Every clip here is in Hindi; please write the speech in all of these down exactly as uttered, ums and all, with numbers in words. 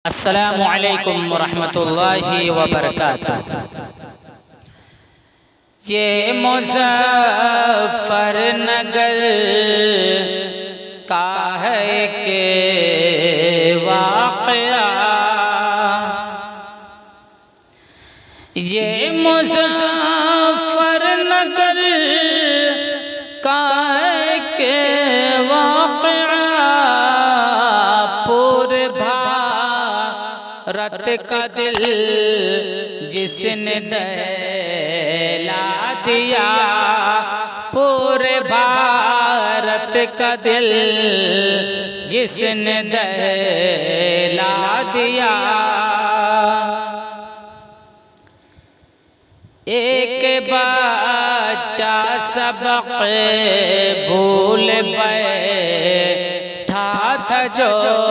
अस्सलामु अलैकुम वरहमतुल्लाहि वबरकातुह। ये मुज़फ्फरनगर का है के वाक़या, ये मुज़फ्फरनगर का है के वाक़या, पूरे भारत का दिल जिसने दहला दिया, पूरे भारत का दिल जिसने दहला दिया। एक बच्चा सबक भूल बैठा था जो,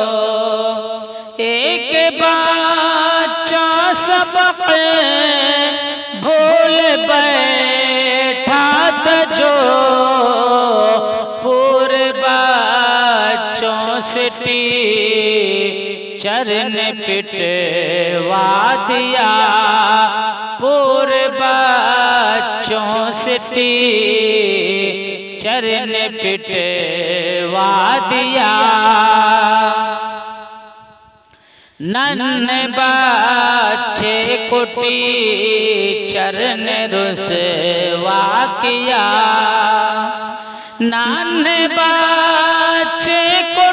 एक बच्चा सबक भूल बैठा था जो, पूरे बच्चों से टीचर ने पिटवा दिया, पूरे बच्चों से टीचर ने पिटवा दिया। नन्हे बच्चे को टीचर ने रुसवा किया, नन्हे बच्चे को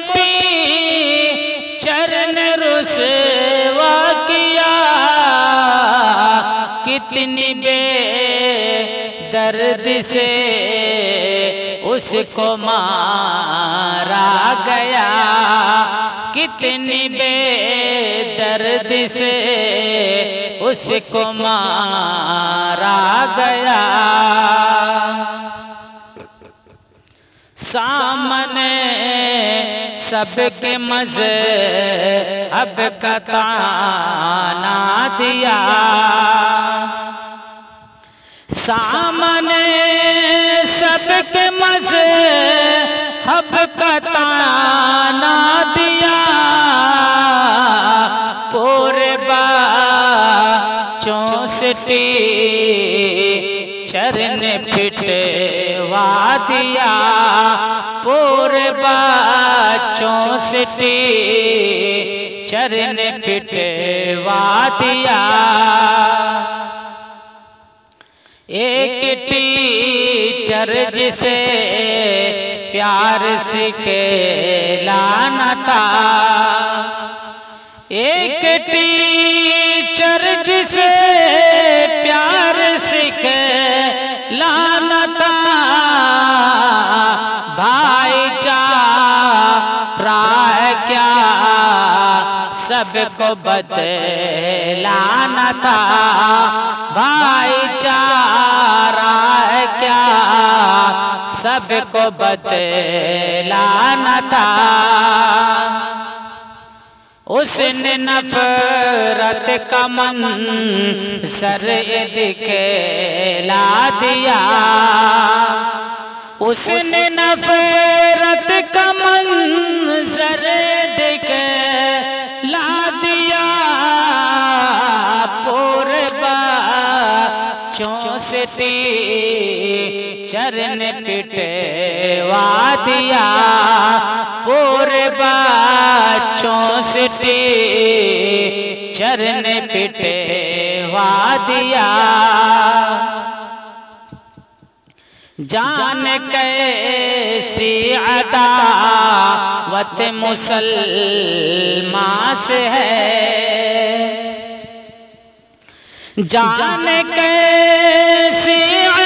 टीचर ने रुसवा किया। कितनी बेदर्द से उसको मारा गया, कितनी बेदर्द से उसको मारा गया। सामने सबके मज़हब का ताना दिया, सामने सबके मज़हब का ताना दिया, पूरे बच्चों से टीचर ने पिटवा दिया, पूरे बच्चों से टीचर ने पिटवा दिया। एक टीचर जिसे प्यार सिखलाना था, एक टीचर जिसे प्यार सिखलाना था, भाईचारा क्या सबको बतलाना था, भाईचारा क्या सबको बतलाना था। उसने नफरत का मंज़र दिखला दिया, उसने नफरत का मंज़र दिखला दिया, पूरे बच्चों से टीचर ने पिटवा दिया, पूरे बच्चों से टीचर ने पिटवा दिया। जान कैसी अदावत मुसलमान से है, जान कैसी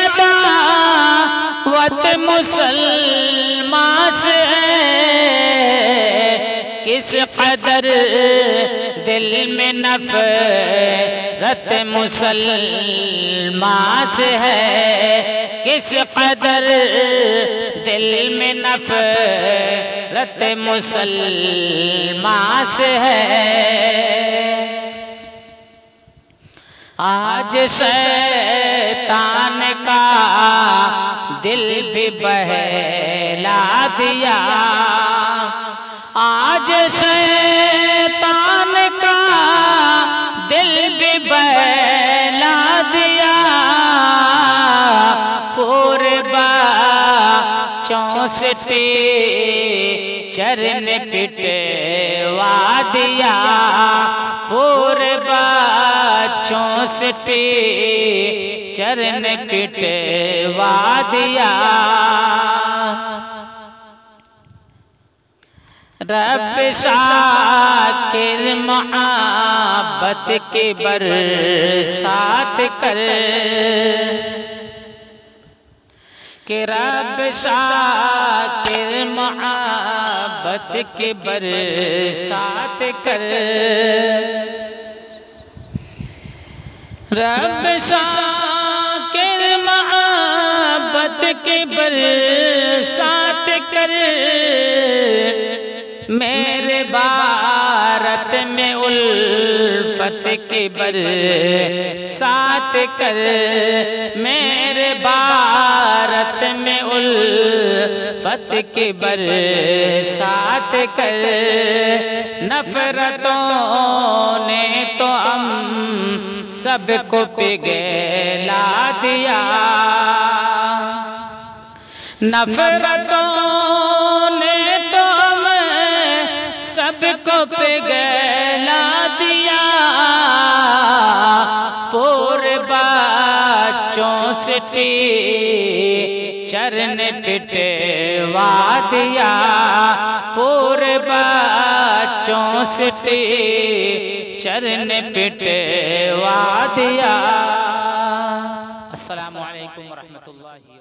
अदावत मुसलमान से है, किस कदर दिल में नफरत मुसलमान से है, किस कदर दिल में नफरत मुसलमान से है। आज शैतान का दिल भी बहला दिया, आज शैतान का चरण पिटवा दिया, पूरे बच्चों से चरण पिटवा दिया। रब शाकिर मोहब्बत के बरसात कर, कि रब शाकिर मोहब्बत के बरसात कर। रब शाकिर मोहब्बत के बरसात कर, मेरे भारत में उल्फत के बरसात कर, मेरे भारत में उल्फत के बरसात कर। नफरतों ने तो हम सबको पिघला दिया, नफरतों ने तो सबको पिघला दिया, पूरे बच्चों से चरण पिटवा दिया, पूरे बच्चों से चरण पिटवा दिया। अस्सलामु अलैकुम व रहमतुल्लाहि।